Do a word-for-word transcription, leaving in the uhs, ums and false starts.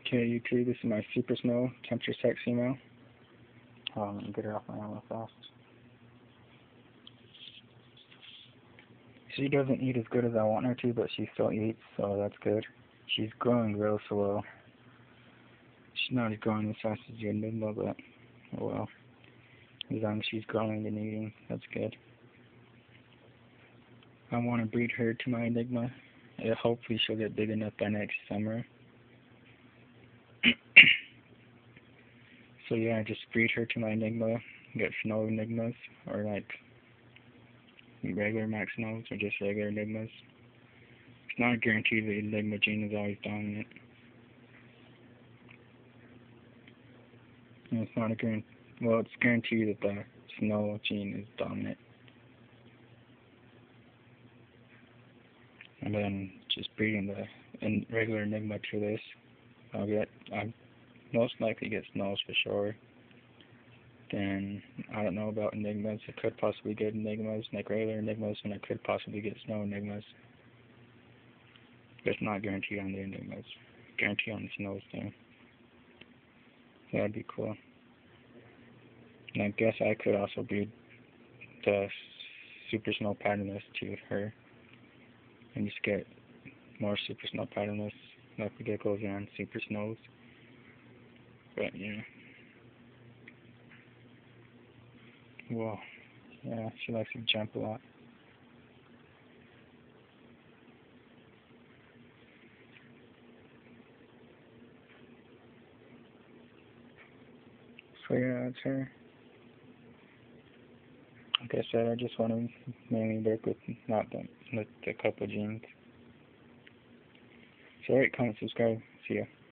Okay, YouTube, this is my Super Snow temperature sex email. Um, get her off my arm real fast. She doesn't eat as good as I want her to, but she still eats, so that's good. She's growing real slow. She's not as growing as fast as your Enigma, but oh well. As long as she's growing and eating, that's good. I want to breed her to my Enigma. Yeah, hopefully she'll get big enough by next summer. So yeah, just breed her to my Enigma, get snow Enigmas, or like regular max snows, or just regular Enigmas. It's not a guarantee the Enigma gene is always dominant. And it's not a guarantee, well, it's guaranteed that the snow gene is dominant. And then just breeding the regular Enigma to this, I'll get, I'll most likely get snows for sure. Then, I don't know about Enigmas. I could possibly get Enigmas, like regular Enigmas, and I could possibly get snow Enigmas. But it's not guaranteed on the Enigmas. Guaranteed on the snows, though. So that'd be cool. And I guess I could also breed the Super Snow Patternless to her. And just get more Super Snow Patternless, like we get goes on Super Snows. But, yeah. Well, yeah, she likes to jump a lot. So yeah, that's her. Like I said, I just want to mainly work with not the, with the couple genes. So rate, comment, subscribe. See ya.